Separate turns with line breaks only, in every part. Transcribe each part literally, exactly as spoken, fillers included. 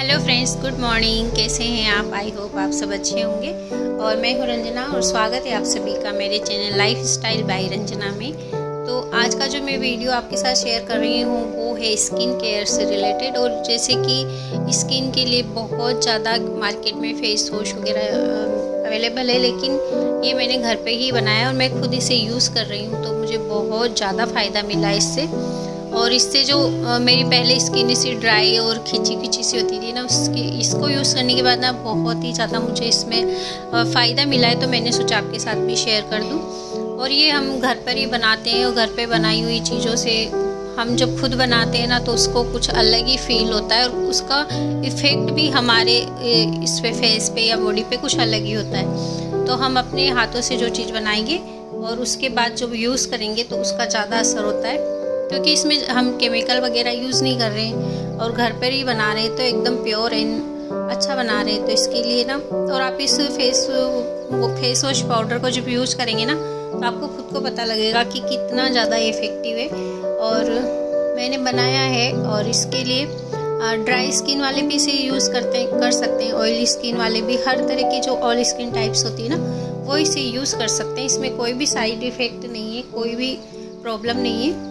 Hello friends, good morning. कैसे हैं आप? आई होप आप सब अच्छे होंगे। और मैं हूँ रंजना और स्वागत है आप सभी का मेरे channel lifestyle by Ranjana में। तो आज का जो मैं वीडियो आपके साथ शेयर कर रही हूँ वो है स्किन केयर से रिलेटेड। और जैसे कि स्किन के लिए बहुत ज़्यादा मार्केट में फेस वॉश वगैरह अवेलेबल है, लेकिन ये मैंने घर पे ही बनाया और मैं खुद इसे यूज़ कर रही हूँ। तो मुझे बहुत ज़्यादा फ़ायदा मिला इससे। और इससे जो आ, मेरी पहले स्किन इसी ड्राई और खिंची खिंची सी होती थी ना, उसकी इसको यूज़ करने के बाद ना बहुत ही ज़्यादा मुझे इसमें फ़ायदा मिला है। तो मैंने सोचा आपके साथ भी शेयर कर दूं। और ये हम घर पर ही बनाते हैं और घर पे बनाई हुई चीज़ों से हम जब खुद बनाते हैं ना तो उसको कुछ अलग ही फील होता है और उसका इफ़ेक्ट भी हमारे इस पे फेस पे या बॉडी पे कुछ अलग ही होता है। तो हम अपने हाथों से जो चीज़ बनाएंगे और उसके बाद जब यूज़ करेंगे तो उसका ज़्यादा असर होता है, क्योंकि इसमें हम केमिकल वगैरह यूज़ नहीं कर रहे हैं और घर पर ही बना रहे हैं। तो एकदम प्योर एंड अच्छा बना रहे हैं। तो इसके लिए ना, और आप इस फेस वो फेस वॉश पाउडर को जब यूज़ करेंगे ना तो आपको खुद को पता लगेगा कि कितना ज़्यादा इफ़ेक्टिव है। और मैंने बनाया है। और इसके लिए ड्राई स्किन वाले भी इसे यूज़ करते हैं कर सकते हैं, ऑयली स्किन वाले भी, हर तरह की जो ऑयल स्किन टाइप्स होती है ना वो इसे यूज़ कर सकते हैं। इसमें कोई भी साइड इफ़ेक्ट नहीं है, कोई भी प्रॉब्लम नहीं है।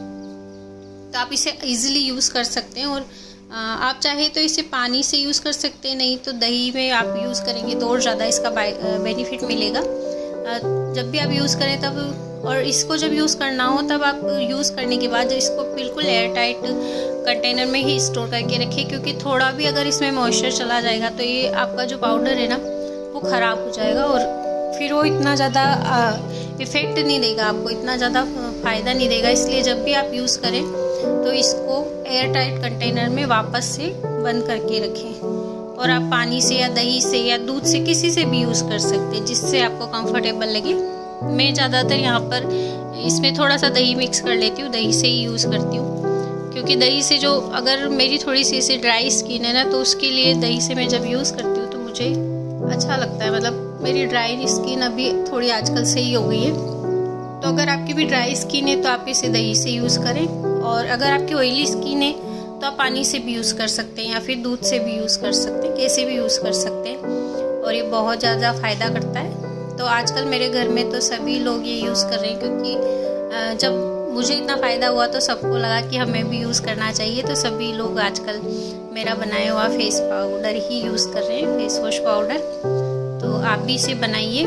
तो आप इसे इजीली यूज़ कर सकते हैं। और आप चाहे तो इसे पानी से यूज़ कर सकते हैं, नहीं तो दही में आप यूज़ करेंगे तो और ज़्यादा इसका बेनिफिट मिलेगा। जब भी आप यूज़ करें तब, और इसको जब यूज़ करना हो तब आप यूज़ करने के बाद इसको बिल्कुल एयर टाइट कंटेनर में ही स्टोर करके रखिए, क्योंकि थोड़ा भी अगर इसमें मॉइस्चर चला जाएगा तो ये आपका जो पाउडर है ना वो ख़राब हो जाएगा और फिर वो इतना ज़्यादा इफ़ेक्ट नहीं देगा, आपको इतना ज़्यादा फ़ायदा नहीं देगा। इसलिए जब भी आप यूज़ करें तो इसको एयर टाइट कंटेनर में वापस से बंद करके रखें। और आप पानी से या दही से या दूध से किसी से भी यूज़ कर सकते हैं, जिससे आपको कंफर्टेबल लगे। मैं ज़्यादातर यहाँ पर इसमें थोड़ा सा दही मिक्स कर लेती हूँ, दही से ही यूज़ करती हूँ। क्योंकि दही से जो, अगर मेरी थोड़ी सी ऐसी ड्राई स्किन है ना तो उसके लिए दही से मैं जब यूज़ करती हूँ तो मुझे अच्छा लगता है। मतलब मेरी ड्राई स्किन अभी थोड़ी आजकल सही हो गई है। तो अगर आपकी भी ड्राई स्किन है तो आप इसे दही से यूज़ करें। और अगर आपकी ऑयली स्किन है तो आप पानी से भी यूज़ कर सकते हैं या फिर दूध से भी यूज़ कर सकते हैं, कैसे भी यूज़ कर सकते हैं। और ये बहुत ज़्यादा फ़ायदा करता है। तो आजकल मेरे घर में तो सभी लोग ये यूज़ कर रहे हैं, क्योंकि जब मुझे इतना फ़ायदा हुआ तो सबको लगा कि हमें भी यूज़ करना चाहिए। तो सभी लोग आजकल मेरा बनाया हुआ फेस पाउडर ही यूज़ कर रहे हैं, फेस वॉश पाउडर। तो आप भी इसे बनाइए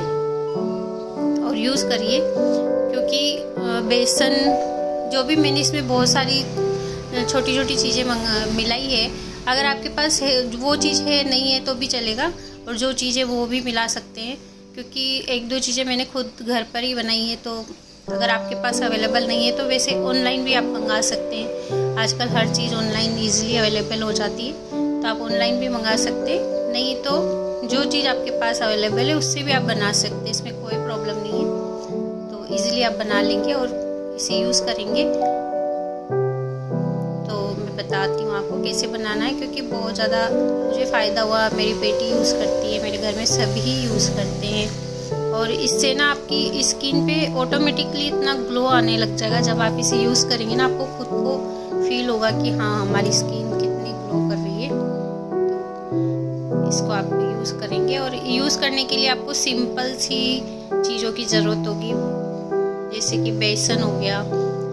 और यूज़ करिए, क्योंकि बेसन जो भी मैंने इसमें बहुत सारी छोटी छोटी चीज़ें मिलाई है। अगर आपके पास है वो चीज़ है, नहीं है तो भी चलेगा, और जो चीज़ है वो भी मिला सकते हैं। क्योंकि एक दो चीज़ें मैंने खुद घर पर ही बनाई है। तो अगर आपके पास अवेलेबल नहीं है तो वैसे ऑनलाइन भी आप मंगा सकते हैं। आजकल हर चीज़ ऑनलाइन ईजिली अवेलेबल हो जाती है, तो आप ऑनलाइन भी मंगा सकते हैं। नहीं तो जो चीज़ आपके पास अवेलेबल है उससे भी आप बना सकते हैं, इसमें कोई प्रॉब्लम नहीं है। तो ईजिली आप बना लेंगे और इसे यूज़ करेंगे। तो मैं बताती हूँ आपको कैसे बनाना है, क्योंकि बहुत ज़्यादा मुझे फ़ायदा हुआ। मेरी बेटी यूज़ करती है, मेरे घर में सभी यूज़ करते हैं। और इससे ना आपकी स्किन पे ऑटोमेटिकली इतना ग्लो आने लग जाएगा। जब आप इसे यूज़ करेंगे ना आपको खुद को फील होगा कि हाँ, हमारी स्किन कितनी ग्लो कर रही है। तो इसको आप यूज़ करेंगे। और यूज़ करने के लिए आपको सिंपल सी चीज़ों की ज़रूरत होगी, जैसे कि बेसन हो गया,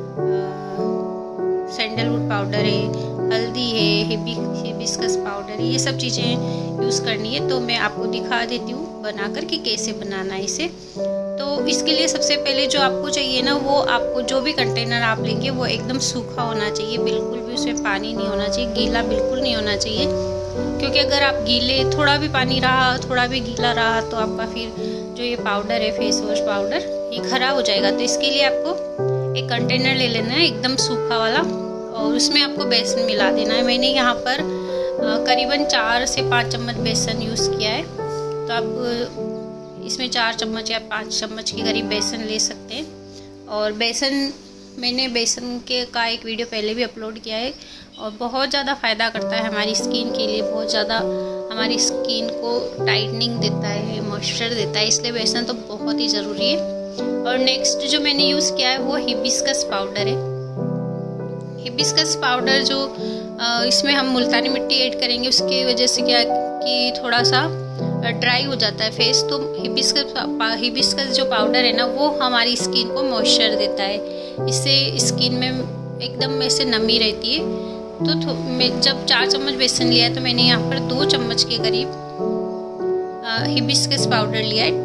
सैंडलवुड पाउडर है, हल्दी है, हिबिस्कस पाउडर है, ये सब चीज़ें यूज़ करनी है। तो मैं आपको दिखा देती हूँ बना कर कि कैसे बनाना है इसे। तो इसके लिए सबसे पहले जो आपको चाहिए ना, वो आपको जो भी कंटेनर आप लेंगे वो एकदम सूखा होना चाहिए, बिल्कुल भी उसमें पानी नहीं होना चाहिए, गीला बिल्कुल नहीं होना चाहिए। क्योंकि अगर आप गीले, थोड़ा भी पानी रहा, थोड़ा भी गीला रहा तो आपका फिर जो ये पाउडर है फेस वॉश पाउडर, ये खराब हो जाएगा। तो इसके लिए आपको एक कंटेनर ले लेना है एकदम सूखा वाला, और उसमें आपको बेसन मिला देना है। मैंने यहाँ पर करीबन चार से पाँच चम्मच बेसन यूज़ किया है। तो आप इसमें चार चम्मच या पाँच चम्मच के करीब बेसन ले सकते हैं। और बेसन, मैंने बेसन के का एक वीडियो पहले भी अपलोड किया है और बहुत ज़्यादा फ़ायदा करता है हमारी स्किन के लिए। बहुत ज़्यादा हमारी स्किन को टाइटनिंग देता है, मॉइस्चर देता है, इसलिए बेसन तो बहुत ही ज़रूरी है। और नेक्स्ट जो मैंने यूज़ किया है वो हिबिस्कस पाउडर है। हिबिस्कस पाउडर जो इसमें हम मुल्तानी मिट्टी ऐड करेंगे, उसकी वजह से क्या कि थोड़ा सा ड्राई हो जाता है फेस। तो हिबिस्कस हिबिस्कस जो पाउडर है ना, वो हमारी स्किन को मॉइस्चर देता है, इससे स्किन में एकदम ऐसे नमी रहती है। तो, तो मैं जब चार चम्मच बेसन लिया है तो मैंने यहाँ पर दो चम्मच के करीब हिबिस्कस पाउडर लिया है।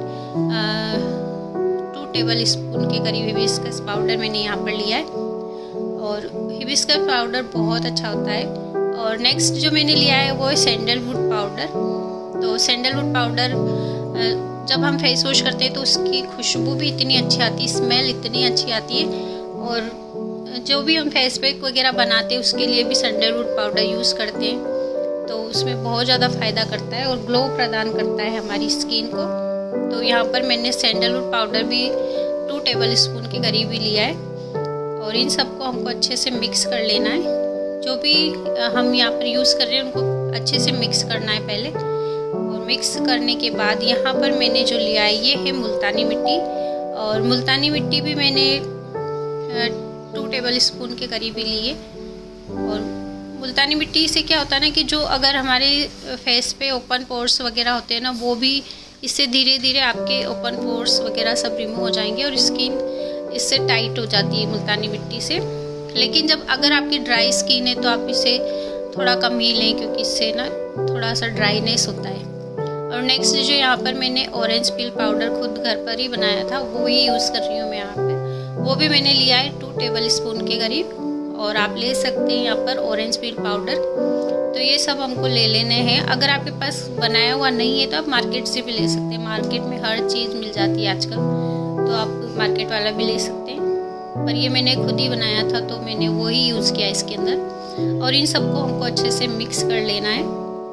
टू टेबल स्पून के करीब हिबिस्कस पाउडर मैंने यहाँ पर लिया है, और हिबिस्कस पाउडर बहुत अच्छा होता है। और नेक्स्ट जो मैंने लिया है वो है सैंडलवुड पाउडर। तो सैंडलवुड पाउडर जब हम फेस वॉश करते हैं तो उसकी खुशबू भी इतनी अच्छी आती है, स्मेल इतनी अच्छी आती है। और जो भी हम फेस पैक वगैरह बनाते हैं उसके लिए भी सैंडलवुड पाउडर यूज़ करते हैं, तो उसमें बहुत ज़्यादा फ़ायदा करता है और ग्लो प्रदान करता है हमारी स्किन को। तो यहाँ पर मैंने सैंडलवुड पाउडर भी टू टेबल स्पून के करीब ही लिया है, और इन सबको हमको अच्छे से मिक्स कर लेना है। जो भी हम यहाँ पर यूज़ कर रहे हैं उनको अच्छे से मिक्स करना है पहले। और मिक्स करने के बाद यहाँ पर मैंने जो लिया है ये है मुल्तानी मिट्टी, और मुल्तानी मिट्टी भी मैंने टू टेबल स्पून के करीब ही ली है। और मुल्तानी मिट्टी से क्या होता है ना कि जो अगर हमारे फेस पे ओपन पोर्स वगैरह होते हैं ना, वो भी इससे धीरे धीरे आपके ओपन पोर्स वगैरह सब रिमूव हो जाएंगे और स्किन इससे टाइट हो जाती है मुल्तानी मिट्टी से। लेकिन जब अगर आपकी ड्राई स्किन है तो आप इसे थोड़ा कम ही लें, क्योंकि इससे ना थोड़ा सा ड्राईनेस होता है। और नेक्स्ट जो यहाँ पर मैंने ऑरेंज पील पाउडर खुद घर पर ही बनाया था, वो ही यूज़ कर रही हूँ मैं यहाँ पर। वो भी मैंने लिया है टू टेबल स्पून के करीब, और आप ले सकते हैं यहाँ पर ऑरेंज पील पाउडर। तो ये सब हमको ले लेने हैं। अगर आपके पास बनाया हुआ नहीं है तो आप मार्केट से भी ले सकते हैं, मार्केट में हर चीज़ मिल जाती है आजकल, तो आप मार्केट वाला भी ले सकते हैं। पर ये मैंने खुद ही बनाया था तो मैंने वो ही यूज़ किया इसके अंदर। और इन सबको हमको अच्छे से मिक्स कर लेना है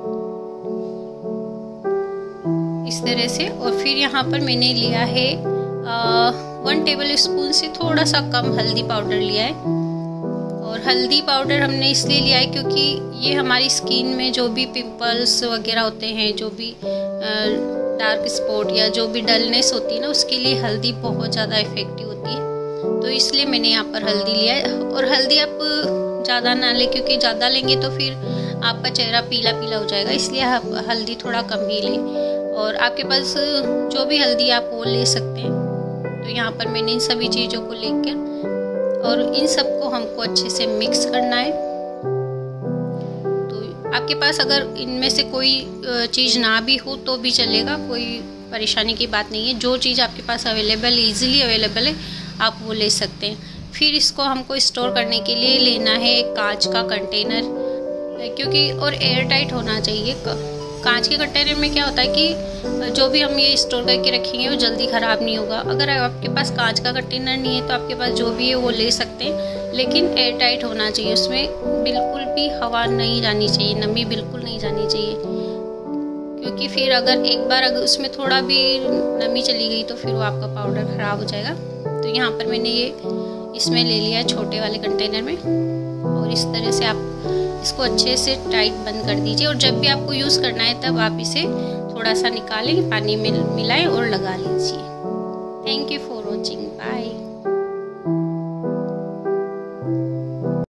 इस तरह से। और फिर यहाँ पर मैंने लिया है आ, वन टेबल स्पून से थोड़ा सा कम हल्दी पाउडर लिया है। और हल्दी पाउडर हमने इसलिए लिया है क्योंकि ये हमारी स्किन में जो भी पिंपल्स वगैरह होते हैं, जो भी डार्क स्पॉट या जो भी डलनेस होती है ना, उसके लिए हल्दी बहुत ज़्यादा इफ़ेक्टिव होती है। तो इसलिए मैंने यहाँ पर हल्दी लिया है। और हल्दी आप ज़्यादा ना लें, क्योंकि ज़्यादा लेंगे तो फिर आपका चेहरा पीला पीला हो जाएगा, इसलिए आप हल्दी थोड़ा कम ही लें। और आपके पास जो भी हल्दी आप वो ले सकते हैं। तो यहाँ पर मैंने इन सभी चीज़ों को लेकर और इन सबको हमको अच्छे से मिक्स करना है। तो आपके पास अगर इनमें से कोई चीज़ ना भी हो तो भी चलेगा, कोई परेशानी की बात नहीं है। जो चीज़ आपके पास अवेलेबल इजीली अवेलेबल है आप वो ले सकते हैं। फिर इसको हमको स्टोर करने के लिए लेना है एक कांच का कंटेनर, क्योंकि और एयर टाइट होना चाहिए। कांच के कंटेनर में क्या होता है कि जो भी हम ये स्टोर करके रखेंगे वो जल्दी ख़राब नहीं होगा। अगर आपके पास कांच का कंटेनर नहीं है तो आपके पास जो भी है वो ले सकते हैं, लेकिन एयर टाइट होना चाहिए। उसमें बिल्कुल भी हवा नहीं जानी चाहिए, नमी बिल्कुल नहीं जानी चाहिए, क्योंकि फिर अगर एक बार अगर उसमें थोड़ा भी नमी चली गई तो फिर वो आपका पाउडर ख़राब हो जाएगा। तो यहाँ पर मैंने ये इसमें ले लिया है छोटे वाले कंटेनर में, और इस तरह से आप इसको अच्छे से टाइट बंद कर दीजिए। और जब भी आपको यूज़ करना है तब आप इसे थोड़ा सा निकालें, पानी में मिलाएं और लगा लीजिए। Thank you for watching, bye.